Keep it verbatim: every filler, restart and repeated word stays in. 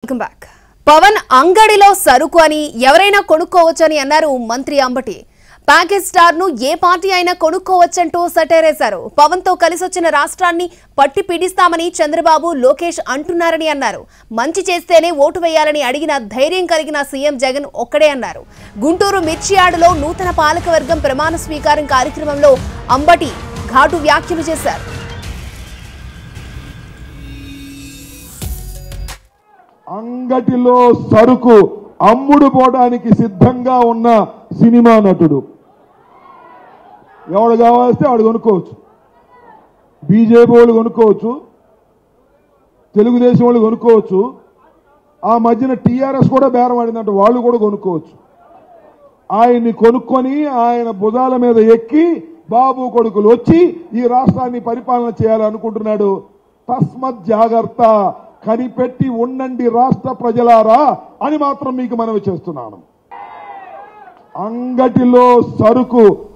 Welcome back. Pawan అంగడిలో సరుకు అని ఎవరైనా కొనుక్కోవచ్చని అన్నారు మంత్రి అంబటి. ప్యాకేజ్ స్టార్ ను ఏ పార్టీ అయినా కొనుక్కోవచ్చంటూ సటేరేశారు. పవన్ తో కలిసొచ్చిన రాష్ట్రాన్ని పట్టి పీడిస్తామని చంద్రబాబు లోకేష్ అంటున్నారని అన్నారు. మంచి చేస్తేనే ఓటు వేయాలని అడిగిన ధైర్యం కలిగిన సీఎం జగన్ ఒక్కడే అన్నారు. గుంటూరు మిర్చియాడులో నూతన పాలకవర్గం ప్రమాణ స్వీకారం కార్యక్రమంలో అంబటి ఘాటు వ్యాఖ్యలు చేశారు. అంగటిలో సరుకు అమ్ముడు పోవడానికి సిద్ధంగా ఉన్న సినిమా నటుడు ఎవడు కావాల్స్తే వాడు కొనుక్కోవచ్చు. బీజేపీ వాళ్ళు కొనుక్కోవచ్చు, తెలుగుదేశం వాళ్ళు కొనుక్కోవచ్చు, ఆ మధ్యన టీఆర్ఎస్ కూడా బేరం ఆడిందంటే వాళ్ళు కూడా కొనుక్కోవచ్చు. ఆయన్ని కొనుక్కొని ఆయన భుజాల మీద ఎక్కి బాబు కొడుకులు వచ్చి ఈ రాష్ట్రాన్ని పరిపాలన చేయాలనుకుంటున్నాడు. తస్మత్ జాగ్రత్త, కనిపెట్టి ఉండండి రాష్ట్ర ప్రజలారా అని మాత్రం మీకు మనవి చేస్తున్నాను. అంగటిలో సరుకు